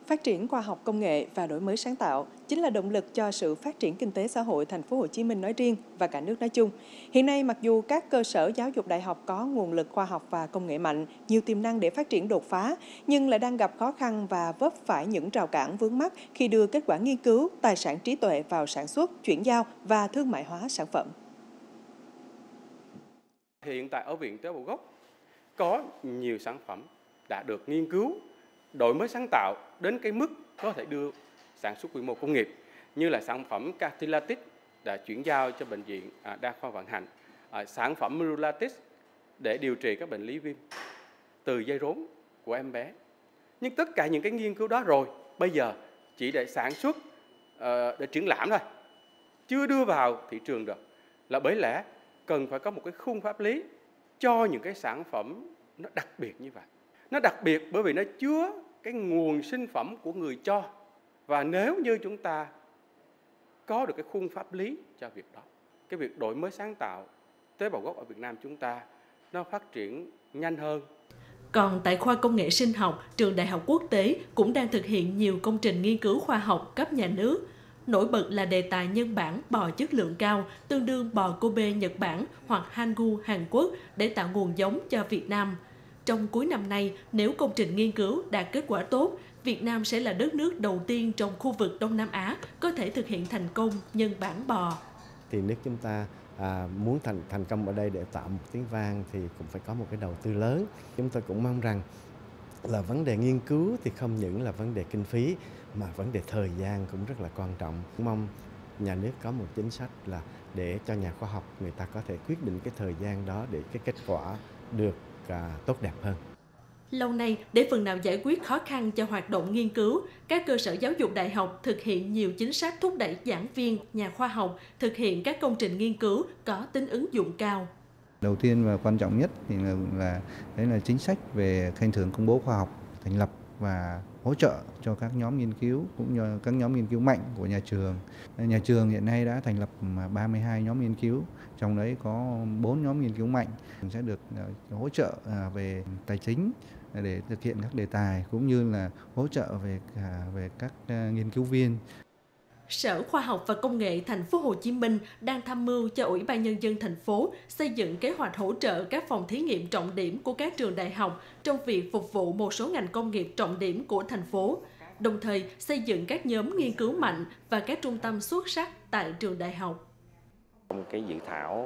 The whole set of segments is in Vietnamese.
Phát triển khoa học công nghệ và đổi mới sáng tạo chính là động lực cho sự phát triển kinh tế xã hội thành phố Hồ Chí Minh nói riêng và cả nước nói chung. Hiện nay, mặc dù các cơ sở giáo dục đại học có nguồn lực khoa học và công nghệ mạnh, nhiều tiềm năng để phát triển đột phá, nhưng lại đang gặp khó khăn và vấp phải những rào cản vướng mắc khi đưa kết quả nghiên cứu, tài sản trí tuệ vào sản xuất, chuyển giao và thương mại hóa sản phẩm. Hiện tại ở Viện Tế bào gốc có nhiều sản phẩm đã được nghiên cứu, đổi mới sáng tạo đến cái mức có thể đưa sản xuất quy mô công nghiệp, như là sản phẩm Cartilatis đã chuyển giao cho bệnh viện Đa khoa Vạn Hạnh, sản phẩm Murulatis để điều trị các bệnh lý viêm từ dây rốn của em bé. Nhưng tất cả những cái nghiên cứu đó rồi bây giờ chỉ để sản xuất, để triển lãm thôi, chưa đưa vào thị trường được, là bởi lẽ cần phải có một cái khung pháp lý cho những cái sản phẩm nó đặc biệt như vậy. Nó đặc biệt bởi vì nó chứa cái nguồn sinh phẩm của người cho. Và nếu như chúng ta có được cái khung pháp lý cho việc đó, cái việc đổi mới sáng tạo tế bào gốc ở Việt Nam chúng ta nó phát triển nhanh hơn. Còn tại khoa công nghệ sinh học, trường Đại học Quốc tế cũng đang thực hiện nhiều công trình nghiên cứu khoa học cấp nhà nước. Nổi bật là đề tài nhân bản bò chất lượng cao, tương đương bò Kobe Nhật Bản hoặc Hangu Hàn Quốc để tạo nguồn giống cho Việt Nam. Trong cuối năm nay, nếu công trình nghiên cứu đạt kết quả tốt, Việt Nam sẽ là đất nước đầu tiên trong khu vực Đông Nam Á có thể thực hiện thành công nhân bản bò. Thì nước chúng ta muốn thành công ở đây để tạo một tiếng vang thì cũng phải có một cái đầu tư lớn. Chúng tôi cũng mong rằng là vấn đề nghiên cứu thì không những là vấn đề kinh phí mà vấn đề thời gian cũng rất là quan trọng. Mong nhà nước có một chính sách là để cho nhà khoa học người ta có thể quyết định cái thời gian đó để cái kết quả được tốt đẹp hơn. Lâu nay, để phần nào giải quyết khó khăn cho hoạt động nghiên cứu, các cơ sở giáo dục đại học thực hiện nhiều chính sách thúc đẩy giảng viên, nhà khoa học thực hiện các công trình nghiên cứu có tính ứng dụng cao. Đầu tiên và quan trọng nhất thì là chính sách về khen thưởng công bố khoa học, thành lập và hỗ trợ cho các nhóm nghiên cứu cũng như các nhóm nghiên cứu mạnh của nhà trường. Nhà trường hiện nay đã thành lập 32 nhóm nghiên cứu, trong đấy có 4 nhóm nghiên cứu mạnh sẽ được hỗ trợ về tài chính để thực hiện các đề tài cũng như là hỗ trợ về các nghiên cứu viên. Sở Khoa học và Công nghệ Thành phố Hồ Chí Minh đang tham mưu cho Ủy ban Nhân dân thành phố xây dựng kế hoạch hỗ trợ các phòng thí nghiệm trọng điểm của các trường đại học trong việc phục vụ một số ngành công nghiệp trọng điểm của thành phố, đồng thời xây dựng các nhóm nghiên cứu mạnh và các trung tâm xuất sắc tại trường đại học. Trong cái dự thảo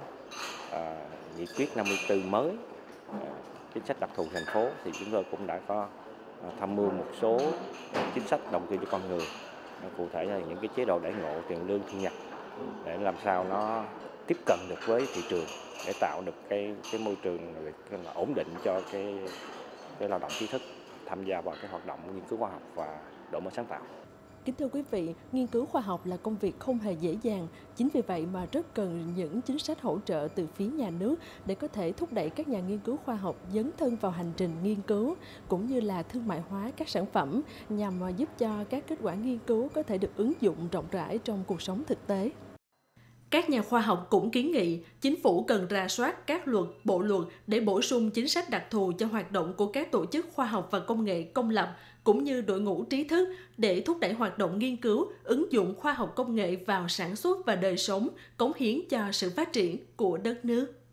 nghị quyết 54 mới, chính sách đặc thù thành phố thì chúng tôi cũng đã có tham mưu một số chính sách đầu tư cho con người. Cụ thể là những cái chế độ đãi ngộ, tiền lương, thu nhập để làm sao nó tiếp cận được với thị trường để tạo được cái môi trường ổn định cho cái lao động trí thức tham gia vào cái hoạt động nghiên cứu khoa học và đổi mới sáng tạo. Kính thưa quý vị, nghiên cứu khoa học là công việc không hề dễ dàng. Chính vì vậy mà rất cần những chính sách hỗ trợ từ phía nhà nước để có thể thúc đẩy các nhà nghiên cứu khoa học dấn thân vào hành trình nghiên cứu, cũng như là thương mại hóa các sản phẩm nhằm giúp cho các kết quả nghiên cứu có thể được ứng dụng rộng rãi trong cuộc sống thực tế. Các nhà khoa học cũng kiến nghị chính phủ cần rà soát các luật, bộ luật để bổ sung chính sách đặc thù cho hoạt động của các tổ chức khoa học và công nghệ công lập cũng như đội ngũ trí thức để thúc đẩy hoạt động nghiên cứu, ứng dụng khoa học công nghệ vào sản xuất và đời sống, cống hiến cho sự phát triển của đất nước.